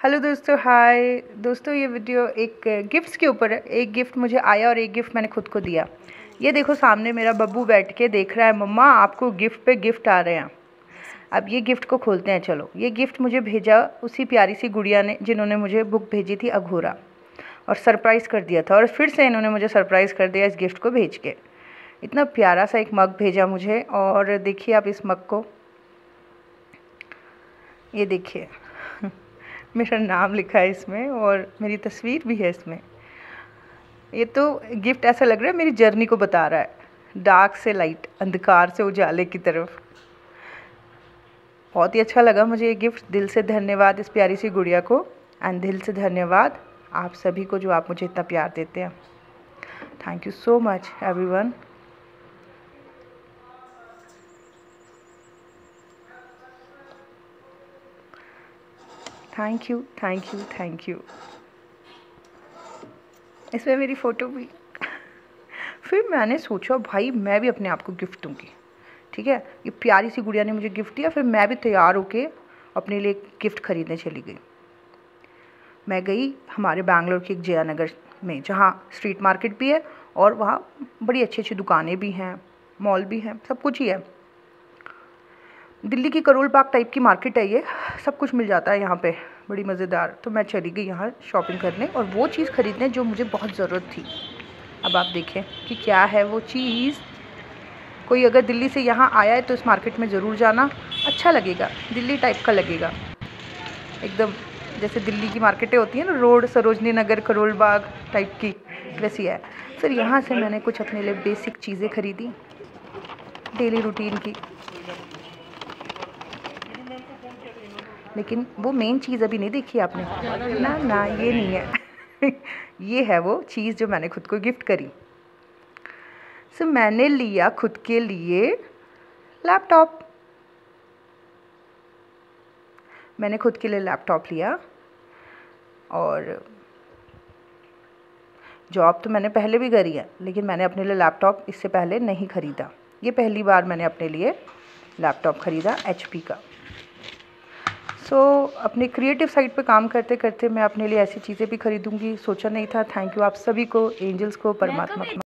Hello दोस्तों, हाय दोस्तों। ये वीडियो एक गिफ्ट्स के ऊपर है। एक गिफ्ट मुझे आया और एक गिफ्ट मैंने खुद को दिया। ये देखो सामने मेरा बब्बू बैठ के देख रहा है, मम्मा आपको गिफ्ट पे गिफ्ट आ रहे हैं। अब ये गिफ्ट को खोलते हैं। चलो, ये गिफ्ट मुझे भेजा उसी प्यारी सी गुड़िया ने जिन्होंने मुझे बुक भेजी थी अघोरा, और सरप्राइज़ कर दिया था। और फिर से इन्होंने मुझे सरप्राइज़ कर दिया इस गिफ्ट को भेज के। इतना प्यारा सा एक मग भेजा मुझे। और देखिए आप इस मग को, ये देखिए मेरा नाम लिखा है इसमें और मेरी तस्वीर भी है इसमें। ये तो गिफ्ट ऐसा लग रहा है मेरी जर्नी को बता रहा है, डार्क से लाइट, अंधकार से उजाले की तरफ। बहुत ही अच्छा लगा मुझे ये गिफ्ट। दिल से धन्यवाद इस प्यारी सी गुड़िया को, एंड दिल से धन्यवाद आप सभी को जो आप मुझे इतना प्यार देते हैं। Thank you so much everyone. Thank you thank you thank you. इसमें मेरी फ़ोटो भी। फिर मैंने सोचा भाई मैं भी अपने आप को गिफ्ट दूँगी। ठीक है, ये प्यारी सी गुड़िया ने मुझे गिफ्ट दिया, फिर मैं भी तैयार होके अपने लिए गिफ्ट ख़रीदने चली गई। मैं गई हमारे बैंगलोर के एक जया नगर में, जहाँ स्ट्रीट मार्केट भी है और वहाँ बड़ी अच्छी अच्छी दुकानें भी हैं, मॉल भी हैं, सब कुछ ही है। दिल्ली की करोल बाग टाइप की मार्केट है ये, सब कुछ मिल जाता है यहाँ पे, बड़ी मज़ेदार। तो मैं चली गई यहाँ शॉपिंग करने और वो चीज़ ख़रीदने जो मुझे बहुत ज़रूरत थी। अब आप देखें कि क्या है वो चीज़। कोई अगर दिल्ली से यहाँ आया है तो इस मार्केट में ज़रूर जाना, अच्छा लगेगा, दिल्ली टाइप का लगेगा एकदम। जैसे दिल्ली की मार्केटें होती हैं ना, रोड सरोजनी नगर करोल बाग टाइप की, वैसी है। फिर यहाँ से मैंने कुछ अपने लिए बेसिक चीज़ें ख़रीदी, डेली रूटीन की। लेकिन वो मेन चीज़ अभी नहीं देखी आपने, ना ये नहीं है ये है वो चीज़ जो मैंने खुद को गिफ्ट करी। सो मैंने लिया खुद के लिए लैपटॉप। मैंने खुद के लिए लैपटॉप लिया। और जॉब तो मैंने पहले भी करी है, लेकिन मैंने अपने लिए लैपटॉप इससे पहले नहीं ख़रीदा। ये पहली बार मैंने अपने लिए लैपटॉप ख़रीदा HP का। अपने क्रिएटिव साइड पे काम करते करते मैं अपने लिए ऐसी चीज़ें भी ख़रीदूँगी, सोचा नहीं था। थैंक यू आप सभी को, एंजल्स को, परमात्मा को।